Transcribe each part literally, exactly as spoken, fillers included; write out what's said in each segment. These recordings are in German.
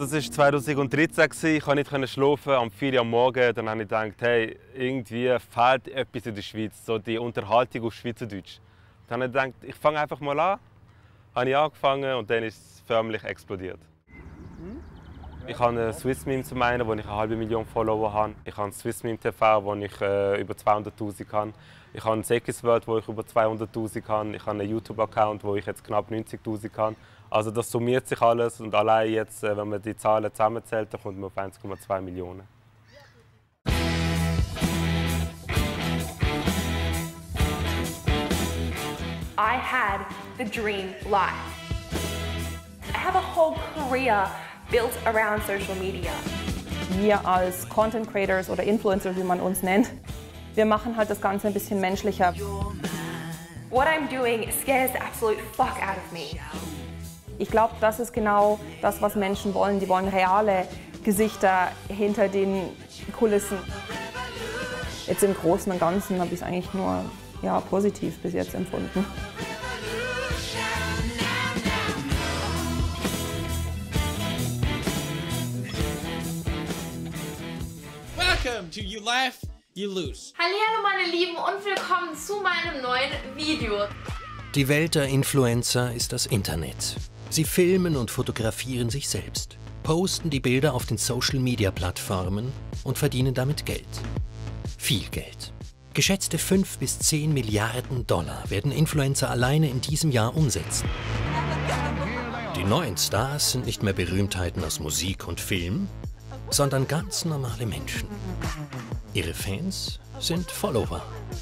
Das war zweitausenddreizehn. Ich konnte nicht schlafen, am vier Uhr am Morgen. Dann habe ich gedacht, hey, irgendwie fehlt etwas in der Schweiz, so die Unterhaltung auf Schweizerdeutsch. Dann habe ich gedacht, ich fange einfach mal an. Dann habe ich angefangen und dann ist es förmlich explodiert. Ich habe Swissmeme zum einen, wo ich eine halbe Million Follower habe. Ich habe Swissmeme T V, wo ich äh, über zweihunderttausend habe. Ich habe Sekis World, wo ich über zweihunderttausend habe. Ich habe einen YouTube-Account, wo ich jetzt knapp neunzigtausend habe. Also das summiert sich alles und allein jetzt, äh, wenn man die Zahlen zusammenzählt, dann kommt man auf eins Komma zwei Millionen. I had the dream life. I have a whole career built around social media. Wir als Content Creators oder Influencer, wie man uns nennt, wir machen halt das Ganze ein bisschen menschlicher. What I'm doing scares the absolute fuck out of me. Ich glaube, das ist genau das, was Menschen wollen. Die wollen reale Gesichter hinter den Kulissen. Jetzt im Großen und Ganzen habe ich es eigentlich nur ja, positiv bis jetzt empfunden. Welcome to You Laugh, You Lose. Hallihallo meine Lieben und willkommen zu meinem neuen Video. Die Welt der Influencer ist das Internet. Sie filmen und fotografieren sich selbst, posten die Bilder auf den Social-Media-Plattformen und verdienen damit Geld. Viel Geld. Geschätzte fünf bis zehn Milliarden Dollar werden Influencer alleine in diesem Jahr umsetzen. Die neuen Stars sind nicht mehr Berühmtheiten aus Musik und Film, sondern ganz normale Menschen. Ihre Fans sind Follower.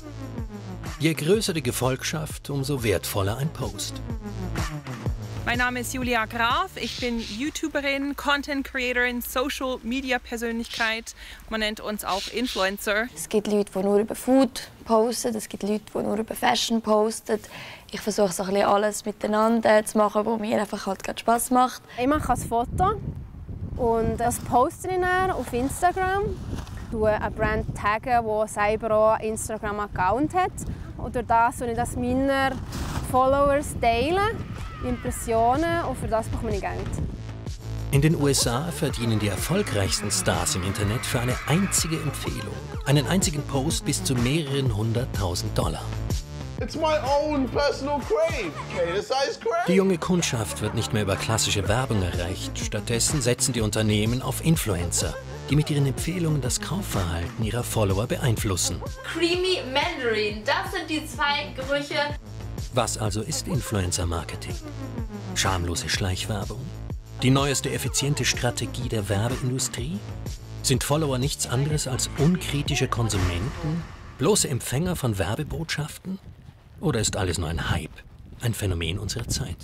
Je größer die Gefolgschaft, umso wertvoller ein Post. Mein Name ist Julia Graf, ich bin YouTuberin, Content Creatorin, Social Media Persönlichkeit. Man nennt uns auch Influencer. Es gibt Leute, die nur über Food posten, es gibt Leute, die nur über Fashion posten. Ich versuche so ein bisschen alles miteinander zu machen, was mir einfach halt gerade Spass macht. Ich mache ein Foto und das poste ich dann auf Instagram. Ich tagge eine Brand, die selber auch einen Instagram-Account hat. Und durch das teilen ich das meinen Followers teilen. Impressionen und für das bekomme ich Geld. In den U S A verdienen die erfolgreichsten Stars im Internet für eine einzige Empfehlung, einen einzigen Post bis zu mehreren hunderttausend Dollar. It's my own personal crave. Okay, size crave. Die junge Kundschaft wird nicht mehr über klassische Werbung erreicht. Stattdessen setzen die Unternehmen auf Influencer, die mit ihren Empfehlungen das Kaufverhalten ihrer Follower beeinflussen. Creamy Mandarin, das sind die zwei Gerüche. Was also ist Influencer-Marketing? Schamlose Schleichwerbung? Die neueste effiziente Strategie der Werbeindustrie? Sind Follower nichts anderes als unkritische Konsumenten? Bloße Empfänger von Werbebotschaften? Oder ist alles nur ein Hype, ein Phänomen unserer Zeit?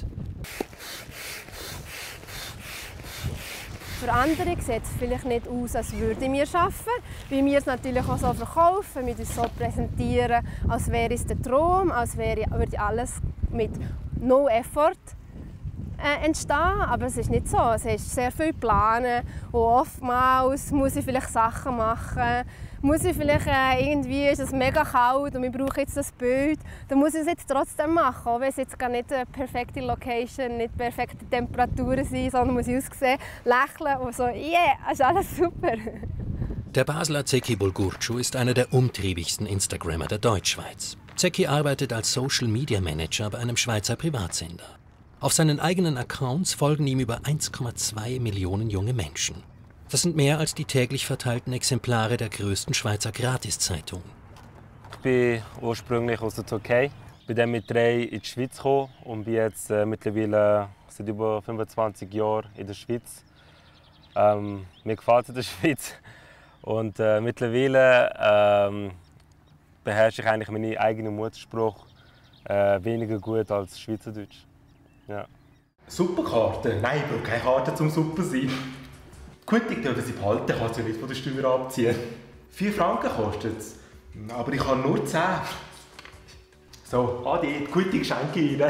Für andere sieht es vielleicht nicht aus, als würden wir arbeiten, weil wir es natürlich auch so verkaufen, wir uns so präsentieren, als wäre es der Traum, als wäre, würde alles mit no effort äh, entstehen. Aber es ist nicht so. Es ist sehr viel planen und oftmals muss ich vielleicht Sachen machen. Muss ich vielleicht äh, irgendwie, ist es mega kalt und wir brauchen jetzt das Bild, dann muss ich es jetzt trotzdem machen, auch wenn es jetzt gar nicht eine perfekte Location, nicht perfekte Temperaturen sind, sondern muss ich aussehen, lächeln und so, yeah, ist alles super. Der Basler Zeki Bulgurcu ist einer der umtriebigsten Instagrammer der Deutschschweiz. Zeki arbeitet als Social Media Manager bei einem Schweizer Privatsender. Auf seinen eigenen Accounts folgen ihm über eins Komma zwei Millionen junge Menschen. Das sind mehr als die täglich verteilten Exemplare der größten Schweizer Gratiszeitung. Ich bin ursprünglich aus der Türkei. Ich bin dann mit drei in die Schweiz gekommen und bin jetzt äh, mittlerweile seit über fünfundzwanzig Jahren in der Schweiz. Ähm, mir gefällt es in der Schweiz. Und äh, mittlerweile ähm, beherrsche ich eigentlich meinen eigenen Muttersprache äh, weniger gut als Schweizerdeutsch. Ja. Superkarte? Nein, ich brauche keine Karte zum Super sein. Gut, ich darf sie behalten, kann sie nicht von der Steuer abziehen. Vier Franken kostet es. Aber ich habe nur zehn. So, Adi, gute Geschenke rein.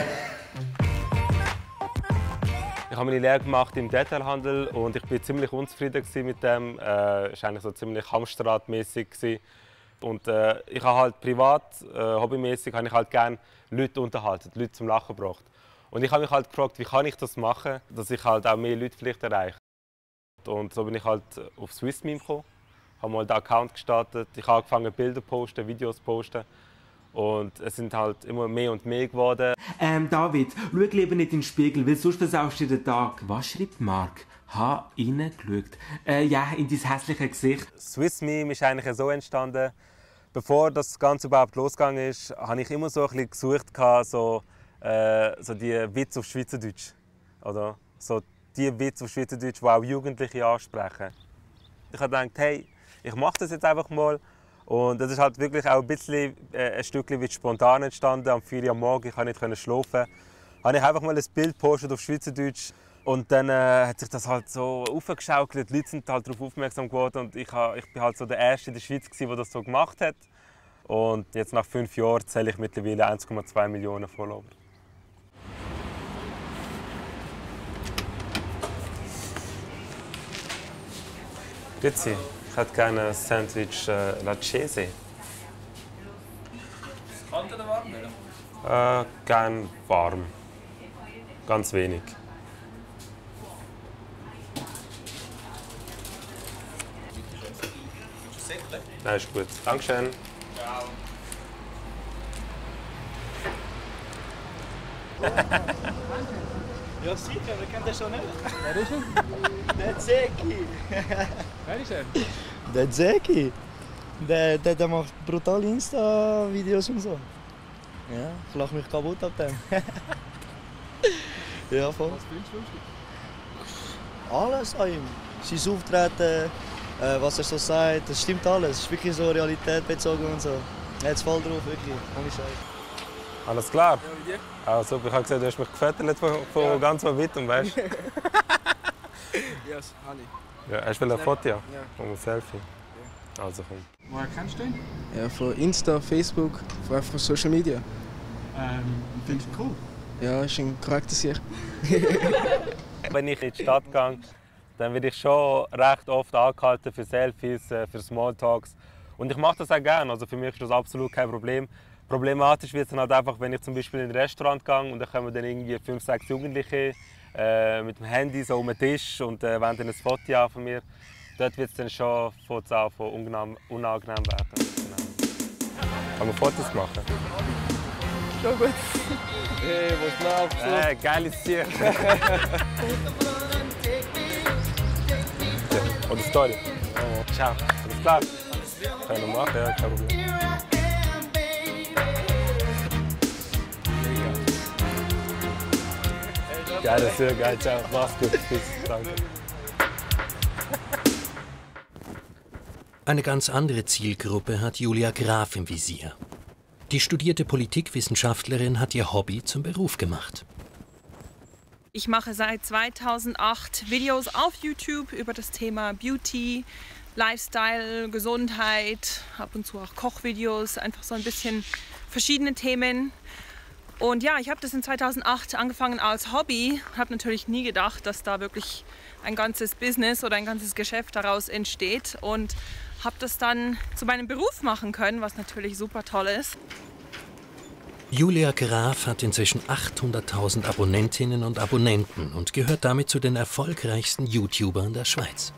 Ich habe meine Lehre gemacht im Detailhandel und ich war ziemlich unzufrieden mit dem. Es war eigentlich so ziemlich hamsterradmäßig. Und äh, ich habe halt privat, äh, hobbymäßig, habe ich halt gerne Leute unterhalten, Leute zum Lachen gebracht. Und ich habe mich halt gefragt, wie kann ich das machen, dass ich halt auch mehr Leute vielleicht erreiche. gemacht und so bin ich halt auf SwissMeme gekommen. Ich habe mal den Account gestartet, ich habe angefangen Bilder zu posten, Videos zu posten und es sind halt immer mehr und mehr geworden. Ähm, David, schau lieber nicht in den Spiegel, weil sonst versaust du den Tag. Was schreibt Marc? Ha, reingeschaut. Äh, ja, in dein hässliche Gesicht. SwissMeme ist eigentlich so entstanden, bevor das Ganze überhaupt losgegangen ist, habe ich immer so ein bisschen gesucht, so, äh, so die Witze auf Schweizerdeutsch. Oder? So die Witze auf Schweizerdeutsch, die auch Jugendliche ansprechen. Ich habe gedacht, hey, ich mache das jetzt einfach mal. Und das ist halt wirklich auch ein bisschen äh, ein Stückchen wie spontan entstanden. Am vier Uhr am Morgen, ich konnte nicht schlafen. Habe ich einfach mal ein Bild gepostet auf Schweizerdeutsch. Und dann äh, hat sich das halt so aufgeschaukelt. Die Leute sind halt darauf aufmerksam geworden. Und ich, ha, ich bin halt so der Erste in der Schweiz, der das so gemacht hat. Und jetzt nach fünf Jahren zähle ich mittlerweile eins Komma zwei Millionen Follower. Grüezi, ich hätte gerne ein Sandwich äh, Laccese. Kalt oder warm? Äh, gern warm. Ganz wenig. Nein, ist gut. Dankeschön. Ciao. Ja, sicher, wir kennen den schon nicht. Wer ist er? Der Zeki. Wer ist er? Der Zeki. Der, der, der macht brutale Insta-Videos und so. Ja, ich lache mich kaputt ab dem. Ja, voll. Was findest du lustig? Alles an ihm. Sein Auftreten, äh, was er so sagt, das stimmt alles. Es ist wirklich so realitätsbezogen und so. Er hat es voll drauf, wirklich. Ohne Scheiß. Alles klar? Ja, wie dir? Also, ich habe gesehen, du hast mich gefüttert von, von ja. ganz weitem, weißt du? Ja, das habe ich. Ja, hast du ein Foto? Ja. Ja. Und ein Selfie? Ja. Also komm. Woher kennst du ihn? Ja, von Insta, Facebook, von einfach Social Media. Ähm, findest du cool? Ja, ist ein korrekter Sicht. Wenn ich in die Stadt gehe, dann werde ich schon recht oft angehalten für Selfies, für Smalltalks. Und ich mache das auch gerne, also für mich ist das absolut kein Problem. Problematisch wird es dann halt einfach, wenn ich zum Beispiel in ein Restaurant gehe und dann kommen dann irgendwie fünf, sechs Jugendliche äh, mit dem Handy so um den Tisch und äh, wollen dann ein Foto haben von mir. Dort wird es dann schon von unangenehm, unangenehm werden. Genau. Kann man Fotos machen? Schon gut. Hey, was läuft so? Äh, geiles Tier. Ja. Oder Story. Oh, ciao. Alles klar? Kann ich machen, ja, kein Problem. Geil, das ist sehr geil. Ciao. Mach's gut. Bis. Danke. Eine ganz andere Zielgruppe hat Julia Graf im Visier. Die studierte Politikwissenschaftlerin hat ihr Hobby zum Beruf gemacht. Ich mache seit zweitausendacht Videos auf YouTube über das Thema Beauty, Lifestyle, Gesundheit, ab und zu auch Kochvideos, einfach so ein bisschen verschiedene Themen. Und ja, ich habe das in zweitausendacht angefangen als Hobby, habe natürlich nie gedacht, dass da wirklich ein ganzes Business oder ein ganzes Geschäft daraus entsteht und habe das dann zu meinem Beruf machen können, was natürlich super toll ist. Julia Graf hat inzwischen achthunderttausend Abonnentinnen und Abonnenten und gehört damit zu den erfolgreichsten YouTubern der Schweiz.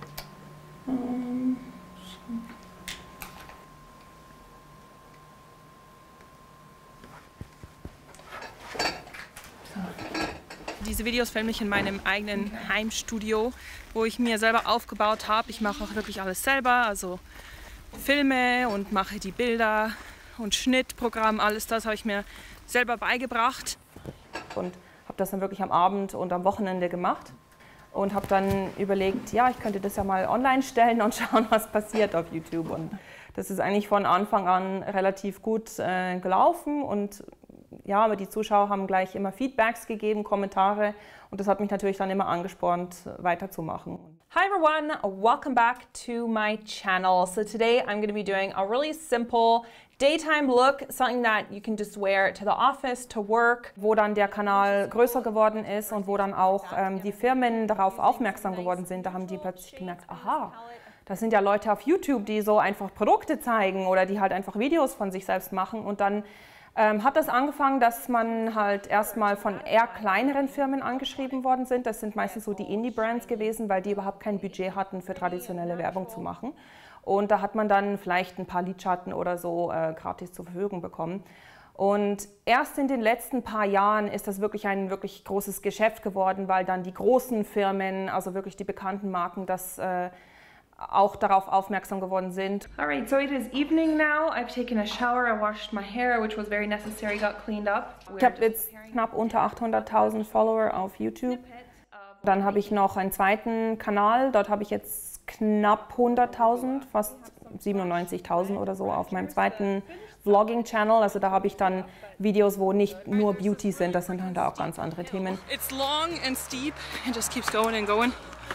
Diese Videos filme ich in meinem eigenen Heimstudio, wo ich mir selber aufgebaut habe. Ich mache auch wirklich alles selber, also filme und mache die Bilder und Schnittprogramm, alles das habe ich mir selber beigebracht. Und habe das dann wirklich am Abend und am Wochenende gemacht und habe dann überlegt, ja, ich könnte das ja mal online stellen und schauen, was passiert auf YouTube. Und das ist eigentlich von Anfang an relativ gut äh, gelaufen und ja, aber die Zuschauer haben gleich immer Feedbacks gegeben, Kommentare und das hat mich natürlich dann immer angespornt, weiterzumachen. Hi everyone, welcome back to my channel. So today I'm going to be doing a really simple daytime look, something that you can just wear to the office, to work. Wo dann der Kanal größer geworden ist und wo dann auch ähm, die Firmen darauf aufmerksam geworden sind, da haben die plötzlich gemerkt, aha, das sind ja Leute auf YouTube, die so einfach Produkte zeigen oder die halt einfach Videos von sich selbst machen und dann Ähm, hat das angefangen, dass man halt erstmal von eher kleineren Firmen angeschrieben worden sind. Das sind meistens so die Indie-Brands gewesen, weil die überhaupt kein Budget hatten, für traditionelle Werbung zu machen. Und da hat man dann vielleicht ein paar Lidschatten oder so äh, gratis zur Verfügung bekommen. Und erst in den letzten paar Jahren ist das wirklich ein wirklich großes Geschäft geworden, weil dann die großen Firmen, also wirklich die bekannten Marken, das äh, auch darauf aufmerksam geworden sind. Alright, so it is evening now. I've taken a shower, I washed my hair, which was very necessary, got cleaned up. Ich habe jetzt knapp unter achthunderttausend Follower auf YouTube. Dann habe ich noch einen zweiten Kanal, dort habe ich jetzt knapp hunderttausend, fast siebenundneunzigtausend oder so auf meinem zweiten Vlogging-Channel. Also da habe ich dann Videos, wo nicht nur Beauty sind, das sind dann da auch ganz andere Themen. It's long and steep and just keeps going and going.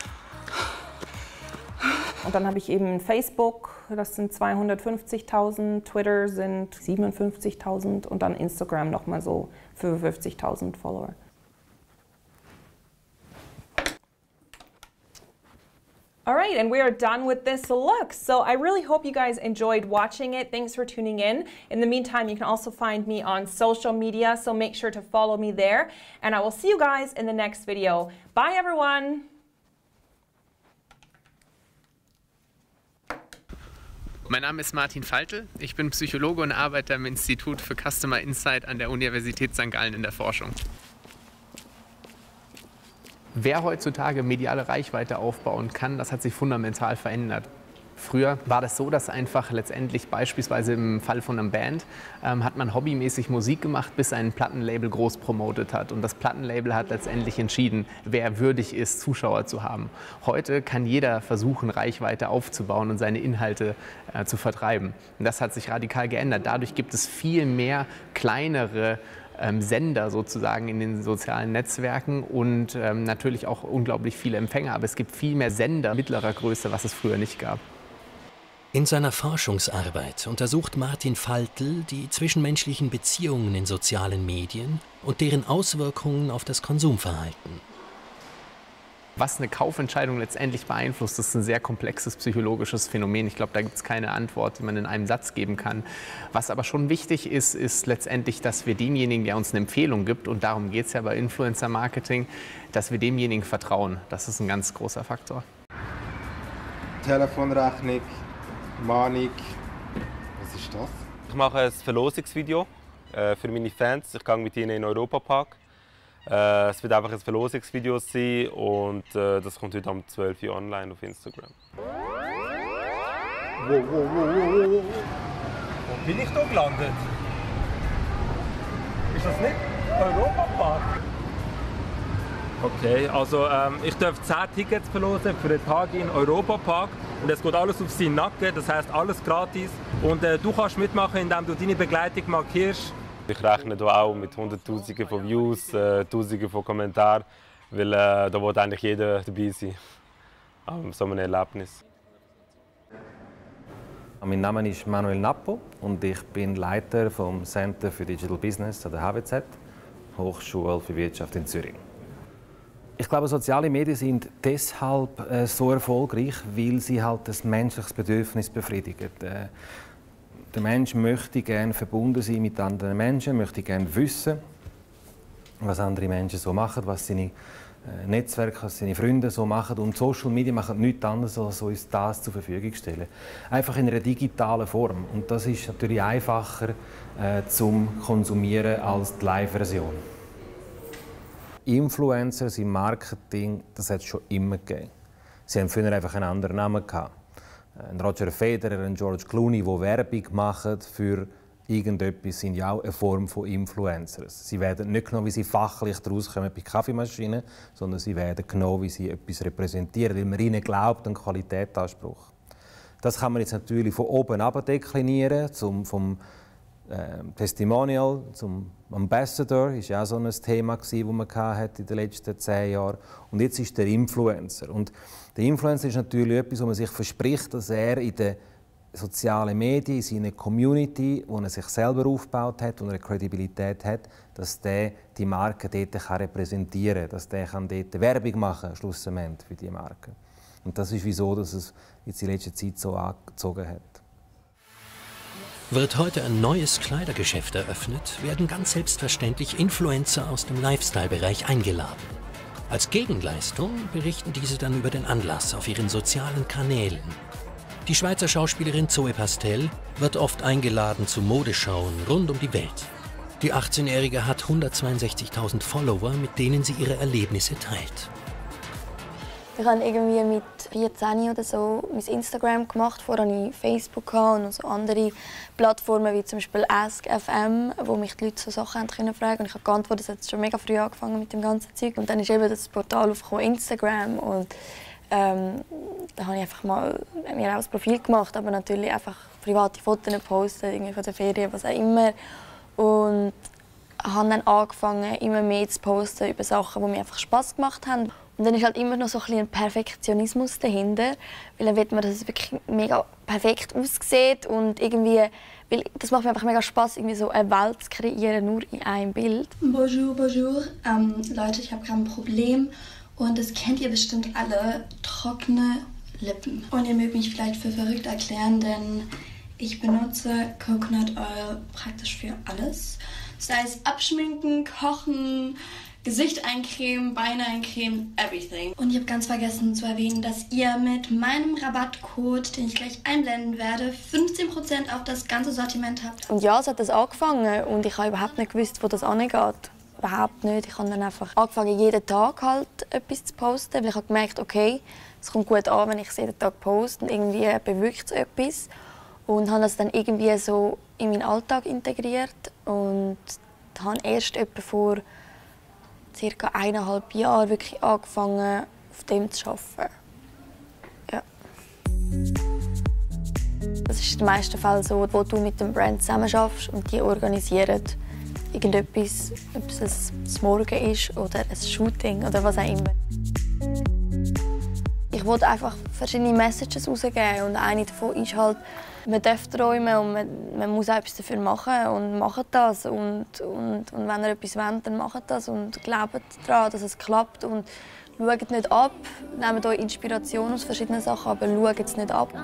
Und dann habe ich eben Facebook, das sind zweihundertfünfzigtausend, Twitter sind siebenundfünfzigtausend und dann Instagram nochmal so fünfundfünfzigtausend Follower. All right, and we are done with this look. So I really hope you guys enjoyed watching it. Thanks for tuning in. In the meantime, you can also find me on social media, so make sure to follow me there. And I will see you guys in the next video. Bye, everyone. Mein Name ist Martin Faltel, ich bin Psychologe und arbeite am Institut für Customer Insight an der Universität Sankt Gallen in der Forschung. Wer heutzutage mediale Reichweite aufbauen kann, das hat sich fundamental verändert. Früher war das so, dass einfach letztendlich beispielsweise im Fall von einer Band ähm, hat man hobbymäßig Musik gemacht, bis ein Plattenlabel groß promotet hat. Und das Plattenlabel hat letztendlich entschieden, wer würdig ist, Zuschauer zu haben. Heute kann jeder versuchen, Reichweite aufzubauen und seine Inhalte äh, zu vertreiben. Und das hat sich radikal geändert. Dadurch gibt es viel mehr kleinere ähm, Sender sozusagen in den sozialen Netzwerken und ähm, natürlich auch unglaublich viele Empfänger. Aber es gibt viel mehr Sender mittlerer Größe, was es früher nicht gab. In seiner Forschungsarbeit untersucht Martin Faltel die zwischenmenschlichen Beziehungen in sozialen Medien und deren Auswirkungen auf das Konsumverhalten. Was eine Kaufentscheidung letztendlich beeinflusst, das ist ein sehr komplexes psychologisches Phänomen. Ich glaube, da gibt es keine Antwort, die man in einem Satz geben kann. Was aber schon wichtig ist, ist letztendlich, dass wir demjenigen, der uns eine Empfehlung gibt, und darum geht es ja bei Influencer-Marketing, dass wir demjenigen vertrauen. Das ist ein ganz großer Faktor. Telefonrechnung. Manik. Was ist das? Ich mache ein Verlosungsvideo äh, für meine Fans. Ich gehe mit ihnen in den Europapark. Äh, es wird einfach ein Verlosungsvideo sein und äh, das kommt heute um zwölf Uhr online auf Instagram. Wow, wow, wow, wow, wow. Wo bin ich da gelandet? Ist das nicht Europapark? Okay, also ähm, ich darf zehn Tickets verlosen für den Tag in Europapark und es geht alles auf seinen Nacken, das heisst alles gratis und äh, du kannst mitmachen, indem du deine Begleitung markierst. Ich rechne hier auch mit Hunderttausenden von Views, äh, Tausenden von Kommentaren, weil äh, da will eigentlich jeder dabei sein, an so einem Erlebnis. Mein Name ist Manuel Nappo und ich bin Leiter vom Center für Digital Business an der H W Z, Hochschule für Wirtschaft in Zürich. Ich glaube, soziale Medien sind deshalb äh, so erfolgreich, weil sie halt das menschliches Bedürfnis befriedigen. Äh, der Mensch möchte gerne verbunden sein mit anderen Menschen, möchte gerne wissen, was andere Menschen so machen, was seine äh, Netzwerke, was seine Freunde so machen. Und Social Media machen nichts anderes, als uns das zur Verfügung stellen. Einfach in einer digitalen Form. Und das ist natürlich einfacher äh, zum Konsumieren als die Live-Version. Influencers im Marketing, das hat es schon immer gegeben. Sie haben früher einfach einen anderen Namen gehabt. Ein Roger Federer, ein George Clooney, die Werbung machen für irgendetwas, sind ja auch eine Form von Influencers. Sie werden nicht genommen, wie sie fachlich daraus kommen bei Kaffeemaschinen, sondern sie werden genommen, wie sie etwas repräsentieren, weil man ihnen glaubt, einen Qualitätsanspruch. Das kann man jetzt natürlich von oben herab deklinieren, zum, vom äh, Testimonial zum Ambassador, ist ja auch so ein Thema das man hatte in den letzten zehn Jahren. Und jetzt ist der Influencer. Und der Influencer ist natürlich etwas, wo man sich verspricht, dass er in den sozialen Medien, in seiner Community, wo er sich selber aufgebaut hat und eine Kredibilität hat, dass der die Marke dort repräsentieren kann, dass der kann dort Werbung machen kann, schlussendlich für die Marke. Und das ist wieso, dass es jetzt in letzter Zeit so angezogen hat. Wird heute ein neues Kleidergeschäft eröffnet, werden ganz selbstverständlich Influencer aus dem Lifestyle-Bereich eingeladen. Als Gegenleistung berichten diese dann über den Anlass auf ihren sozialen Kanälen. Die Schweizer Schauspielerin Zoe Pastel wird oft eingeladen zu Modeschauen rund um die Welt. Die achtzehnjährige hat hundertzweiundsechzigtausend Follower, mit denen sie ihre Erlebnisse teilt. Ich habe irgendwie mit vierzehn oder so mein Instagram gemacht. Vorher hatte ich Facebook und so andere Plattformen wie zum Beispiel Ask F M, wo mich die Leute so Sachen fragen konnten. Und ich habe geantwortet, das hat schon mega früh angefangen mit dem ganzen Zeug. Und dann ist eben das Portal aufgekommen, Instagram. Und ähm, da habe ich einfach mal mir auch das Profil gemacht, aber natürlich einfach private Fotos gepostet, irgendwie von der Ferien, was auch immer. Und habe dann angefangen, immer mehr zu posten über Sachen, die mir einfach Spass gemacht haben. Und dann ist halt immer noch so ein, ein Perfektionismus dahinter, weil dann will man, dass es wirklich mega perfekt aussieht und irgendwie, weil das macht mir einfach mega Spaß, irgendwie so eine Welt zu kreieren, nur in einem Bild. Bonjour, bonjour. Ähm, Leute, ich habe gerade ein Problem und das kennt ihr bestimmt alle, trockene Lippen. Und ihr mögt mich vielleicht für verrückt erklären, denn ich benutze Coconut Oil praktisch für alles. Sei es abschminken, kochen, Gesicht eincremen, Beine eincremen, everything. Und ich habe ganz vergessen zu erwähnen, dass ihr mit meinem Rabattcode, den ich gleich einblenden werde, fünfzehn Prozent auf das ganze Sortiment habt. Und ja, es hat das angefangen und ich habe überhaupt nicht gewusst, wo das angeht. Überhaupt nicht. Ich habe dann einfach angefangen, jeden Tag halt etwas zu posten, weil ich habe gemerkt, okay, es kommt gut an, wenn ich es jeden Tag poste und irgendwie bewirkt es etwas. Und habe das dann irgendwie so in meinen Alltag integriert und habe erst etwa vor circa eineinhalb Jahren wirklich angefangen, auf dem zu arbeiten. Ja. Das ist in den meisten Fällen so, wo du mit dem Brand zusammenarbeitest und die organisieren irgendetwas, ob es das Morgen ist oder ein Shooting oder was auch immer. Ich wollte einfach verschiedene Messages rausgeben und eine davon ist halt, man darf träumen und man, man muss auch etwas dafür machen und macht das. Und, und, und wenn ihr etwas wollt, dann macht das und glaubt daran, dass es klappt. Und schaut nicht ab, nehmt euch Inspiration aus verschiedenen Sachen, aber schaut es nicht ab.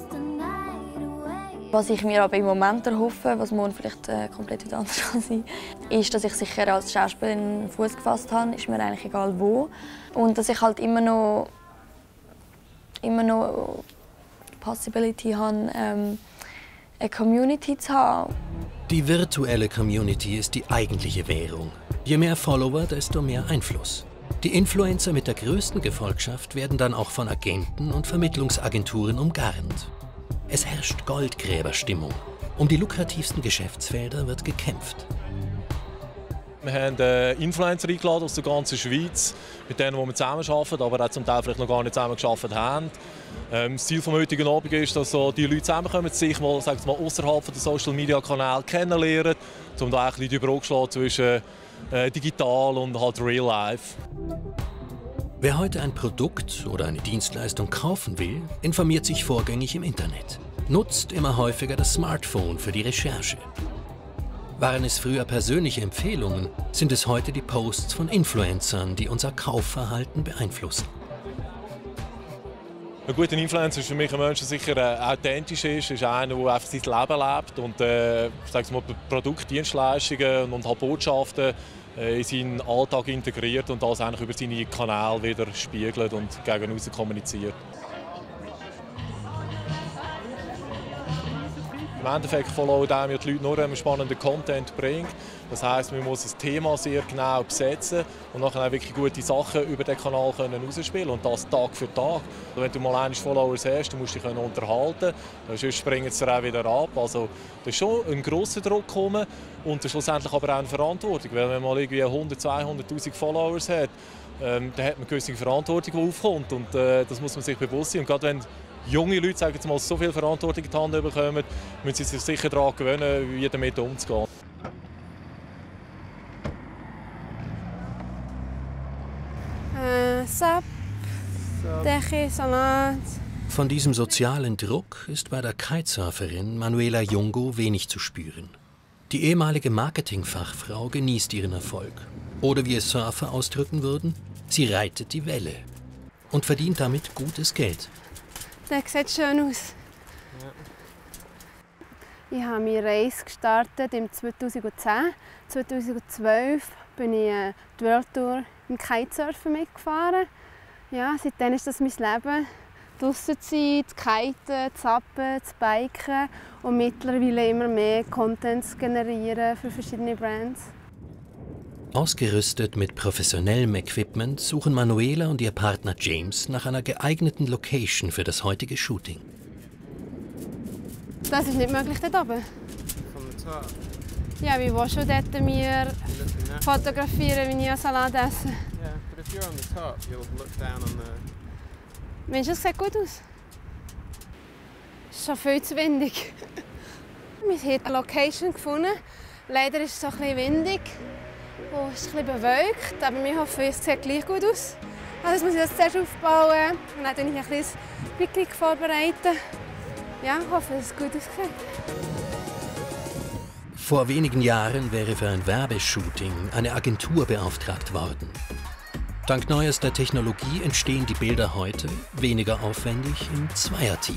Was ich mir aber im Moment erhoffe, was morgen vielleicht äh, komplett wieder anders kann sein, ist, dass ich sicher als Schauspielerin Fuß gefasst habe, ist mir eigentlich egal wo. Und dass ich halt immer noch, immer noch Possibility haben, ähm, eine Community zu haben. Die virtuelle Community ist die eigentliche Währung. Je mehr Follower, desto mehr Einfluss. Die Influencer mit der größten Gefolgschaft werden dann auch von Agenten und Vermittlungsagenturen umgarnt. Es herrscht Goldgräberstimmung. Um die lukrativsten Geschäftsfelder wird gekämpft. Wir haben äh, Influencer eingeladen aus der ganzen Schweiz, mit denen wir zusammenarbeiten, aber auch zum Teil vielleicht noch gar nicht zusammengearbeitet haben. Ähm, das Ziel des heutigen Abends ist, dass so die Leute zusammenkommen, sich mal, sagen wir mal außerhalb der Social-Media-Kanäle kennenlernen, um da ein bisschen die Brücke zu schlagen zwischen äh, digital und halt real life. Wer heute ein Produkt oder eine Dienstleistung kaufen will, informiert sich vorgängig im Internet, nutzt immer häufiger das Smartphone für die Recherche. Waren es früher persönliche Empfehlungen, sind es heute die Posts von Influencern, die unser Kaufverhalten beeinflussen. Ein guter Influencer ist für mich ein Mensch, der sicher äh, authentisch ist, ist einer, der einfach sein Leben lebt und äh, mal, Produkte, Dienstleistungen und halt Botschaften äh, in seinen Alltag integriert und das eigentlich über seine Kanäle wieder spiegelt und gegen außen kommuniziert. Im Endeffekt folgen einem ja die Leute nur, wenn man spannenden Content bringt. Das heisst, man muss das Thema sehr genau besetzen und nachher auch wirklich gute Sachen über den Kanal herausspielen und das Tag für Tag. Also wenn du mal einige Follower hast, du musst dich unterhalten, sonst springen sie auch wieder ab. Also da ist schon ein grosser Druck gekommen und schlussendlich aber auch eine Verantwortung. Weil wenn man mal irgendwie hundert, zweihunderttausend Follower hat, ähm, dann hat man eine gewisse Verantwortung, die aufkommt und äh, das muss man sich bewusst sein. Und gerade wenn junge Leute sagen jetzt mal, so viel Verantwortung in die Hand bekommen, müssen sie sich sicher daran gewöhnen, wie damit umzugehen. Äh, Sap, Deche, Salat. Von diesem sozialen Druck ist bei der Kitesurferin Manuela Jungo wenig zu spüren. Die ehemalige Marketingfachfrau genießt ihren Erfolg. Oder wie es Surfer ausdrücken würden, sie reitet die Welle und verdient damit gutes Geld. Der sieht schön aus. Ich habe meine Reise gestartet im zweitausendzehn. zweitausendzwölf bin ich die World Tour im Kitesurfen mitgefahren. Ja, seitdem ist das mein Leben. Draussen zu sein, zu kiten, zu zappen, zu biken und mittlerweile immer mehr Content zu generieren für verschiedene Brands. Ausgerüstet mit professionellem Equipment suchen Manuela und ihr Partner James nach einer geeigneten Location für das heutige Shooting. Das ist nicht möglich dort oben. Ja, wir wollen schon dort mir fotografieren, wie ich einen Salat esse. Mensch, das sieht gut aus. Es ist schon viel zu windig. Wir haben eine Location gefunden. Leider ist es ein bisschen windig. Oh, es ist ein bisschen bewölkt, aber wir hoffen, es sieht gleich gut aus. Also jetzt muss ich das zuerst aufbauen und dann vorbereite ich ein kleines Picknick vorbereiten. Ja, ich hoffe, dass es gut aussieht. Vor wenigen Jahren wäre für ein Werbeshooting eine Agentur beauftragt worden. Dank neuester Technologie entstehen die Bilder heute weniger aufwendig im Zweierteam.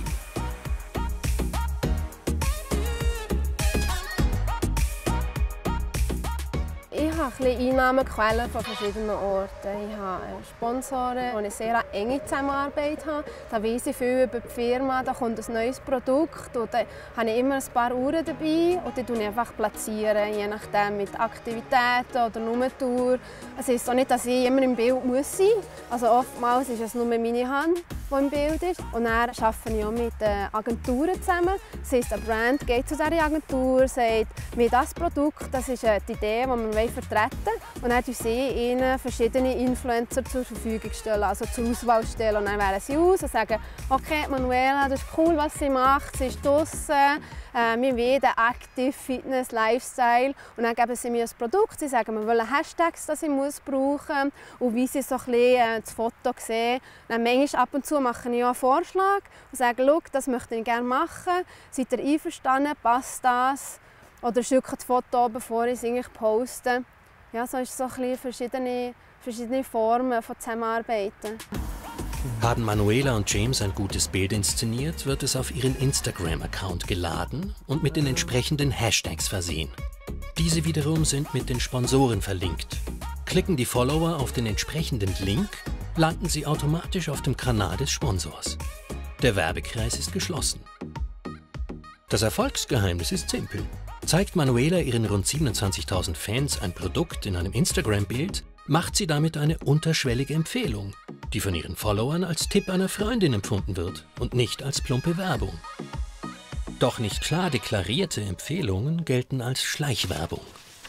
Ich habe ein bisschen Einnahmequellen von verschiedenen Orten. Ich habe Sponsoren, mit denen ich sehr enge Zusammenarbeit habe. Da weiss ich viel über die Firma, da kommt ein neues Produkt und da habe ich immer ein paar Uhren dabei und die platziere ich einfach platzieren, je nachdem mit Aktivitäten oder nur Tour. Es ist auch nicht, dass ich immer im Bild muss sein muss. Also oftmals ist es nur meine Hand, die im Bild ist. Und dann arbeite ich auch mit Agenturen zusammen. Das heisst, eine Brand geht zu dieser Agentur, sagt, wir das Produkt, das ist die Idee, die wir vertreten wollen. Und dann stellen sie ihnen verschiedene Influencer zur Verfügung, stellen, also zur Auswahl stellen. Und dann wählen sie aus und sagen, okay, Manuela, das ist cool, was sie macht, sie ist draussen, äh, wir wollen den Active Fitness Lifestyle. Und dann geben sie mir ein Produkt, sie sagen, wir wollen Hashtags, die ich muss brauchen und wie sie so ein bisschen, äh, das Foto sehen. Dann manchmal ab und zu mache ich auch einen Vorschlag und sage, schau, das möchte ich gerne machen, seid ihr einverstanden, passt das? Oder schicke das Foto, bevor ich es eigentlich poste. Ja, so ist es so ein bisschen verschiedene, verschiedene Formen von Zusammenarbeiten. Haben Manuela und James ein gutes Bild inszeniert, wird es auf ihren Instagram-Account geladen und mit den entsprechenden Hashtags versehen. Diese wiederum sind mit den Sponsoren verlinkt. Klicken die Follower auf den entsprechenden Link, landen sie automatisch auf dem Kanal des Sponsors. Der Werbekreis ist geschlossen. Das Erfolgsgeheimnis ist simpel. Zeigt Manuela ihren rund siebenundzwanzigtausend Fans ein Produkt in einem Instagram-Bild, macht sie damit eine unterschwellige Empfehlung, die von ihren Followern als Tipp einer Freundin empfunden wird und nicht als plumpe Werbung. Doch nicht klar deklarierte Empfehlungen gelten als Schleichwerbung.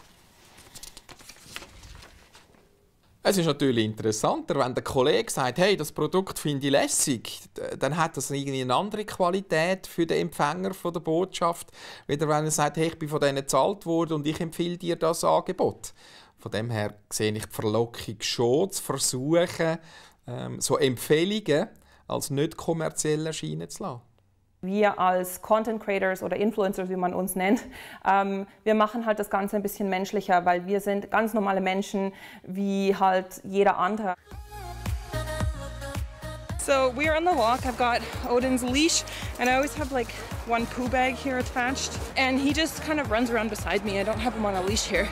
Es ist natürlich interessanter, wenn der Kollege sagt, hey, das Produkt finde ich lässig, dann hat das irgendwie eine andere Qualität für den Empfänger von der Botschaft, wieder wenn er sagt, hey, ich bin von denen gezahlt worden und ich empfehle dir das Angebot. Von dem her sehe ich die Verlockung schon, zu versuchen, ähm, so Empfehlungen als nicht kommerziell erscheinen zu lassen. Wir als Content Creators oder Influencers, wie man uns nennt, ähm, wir machen halt das Ganze ein bisschen menschlicher, weil wir sind ganz normale Menschen wie halt jeder andere. So we are on the walk. I've got Odin's leash and I always have like one poo bag here attached and he just kind of runs around beside me. I don't have him on a leash here.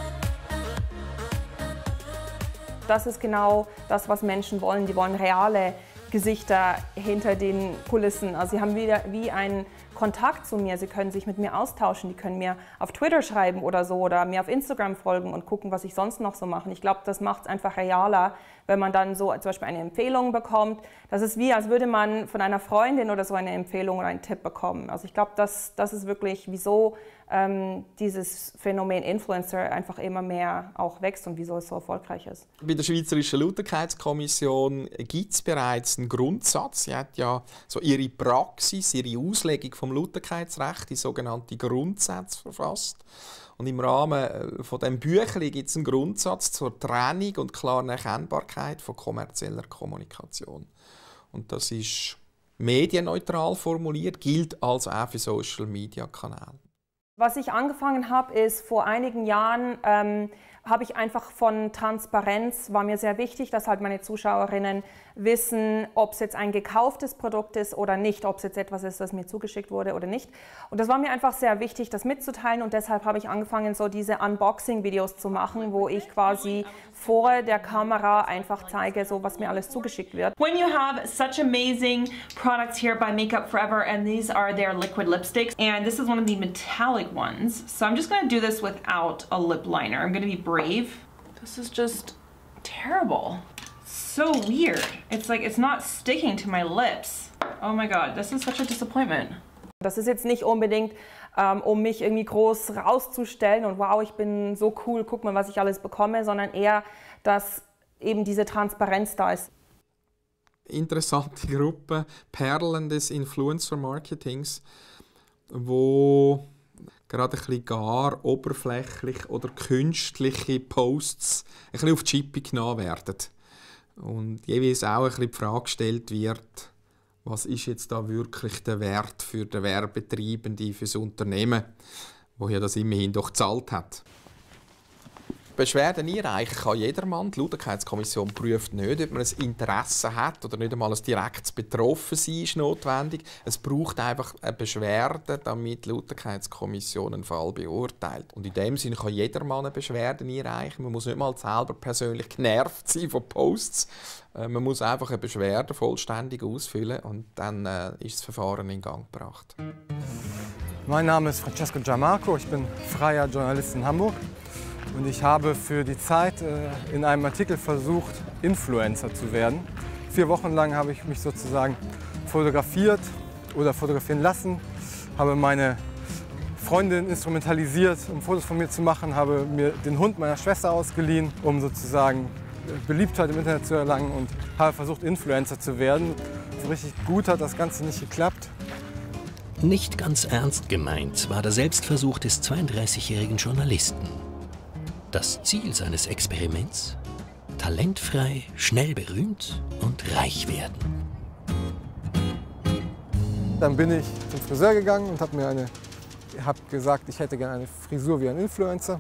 Das ist genau das, was Menschen wollen. Die wollen reale Gesichter hinter den Kulissen. Also sie haben wieder wie einen Kontakt zu mir. Sie können sich mit mir austauschen. Die können mir auf Twitter schreiben oder so oder mir auf Instagram folgen und gucken, was ich sonst noch so mache. Ich glaube, das macht es einfach realer, wenn man dann so zum Beispiel eine Empfehlung bekommt. Das ist wie, als würde man von einer Freundin oder so eine Empfehlung oder einen Tipp bekommen. Also ich glaube, das, das ist wirklich, wieso ähm, dieses Phänomen Influencer einfach immer mehr auch wächst und wieso es so erfolgreich ist. Bei der Schweizerischen Lauterkeitskommission gibt es bereits einen Grundsatz. Sie hat ja so ihre Praxis, ihre Auslegung vom Lauterkeitsrecht, die sogenannte Grundsätze verfasst. Und im Rahmen von dem Büchlein gibt es einen Grundsatz zur Trennung und klaren Erkennbarkeit von kommerzieller Kommunikation. Und das ist medienneutral formuliert, gilt also auch für Social-Media-Kanäle. Was ich angefangen habe, ist vor einigen Jahren ähm, habe ich einfach von Transparenz, war mir sehr wichtig, dass halt meine Zuschauerinnen wissen, ob es jetzt ein gekauftes Produkt ist oder nicht, ob es jetzt etwas ist, das mir zugeschickt wurde oder nicht. Und das war mir einfach sehr wichtig, das mitzuteilen, und deshalb habe ich angefangen, so diese Unboxing-Videos zu machen, wo ich quasi vor der Kamera einfach zeige, so was mir alles zugeschickt wird. When you have such amazing products here by Makeup Forever, and these are their liquid lipsticks, and this is one of the metallic ones, so I'm just going to do this without a lip liner. I'm going to be brave. This is just terrible. So weird. It's like it's not sticking to my lips. Oh my god, this is such a disappointment. Das ist jetzt nicht unbedingt, ähm, um mich irgendwie groß rauszustellen und wow, ich bin so cool, guck mal, was ich alles bekomme, sondern eher, dass eben diese Transparenz da ist. Interessante Gruppe, Perlen des Influencer-Marketings, wo gerade ein bisschen gar oberflächlich oder künstliche Posts ein bisschen auf die Chippe genommen werden. Und jeweils auch ein bisschen die Frage gestellt wird, was ist jetzt da wirklich der Wert für den Werbetreibende, für das Unternehmen, wo ja das immerhin doch gezahlt hat. Beschwerden einreichen kann jedermann. Die Lauterkeitskommission prüft nicht, ob man ein Interesse hat oder nicht einmal ein direktes Betroffensein ist notwendig. Es braucht einfach eine Beschwerde, damit die Lauterkeitskommission einen Fall beurteilt. Und in dem Sinne kann jedermann eine Beschwerde einreichen. Man muss nicht mal selber persönlich genervt sein von Posts. Man muss einfach eine Beschwerde vollständig ausfüllen und dann äh, ist das Verfahren in Gang gebracht. Mein Name ist Francesco Giammarco, ich bin freier Journalist in Hamburg. Und ich habe für die Zeit äh, in einem Artikel versucht, Influencer zu werden. Vier Wochen lang habe ich mich sozusagen fotografiert oder fotografieren lassen, habe meine Freundin instrumentalisiert, um Fotos von mir zu machen, habe mir den Hund meiner Schwester ausgeliehen, um sozusagen Beliebtheit im Internet zu erlangen, und habe versucht, Influencer zu werden. So richtig gut hat das Ganze nicht geklappt. Nicht ganz ernst gemeint war der Selbstversuch des zweiunddreißigjährigen Journalisten. Das Ziel seines Experiments? Talentfrei, schnell berühmt und reich werden. Dann bin ich zum Friseur gegangen und habe mir eine, hab gesagt, ich hätte gerne eine Frisur wie ein Influencer.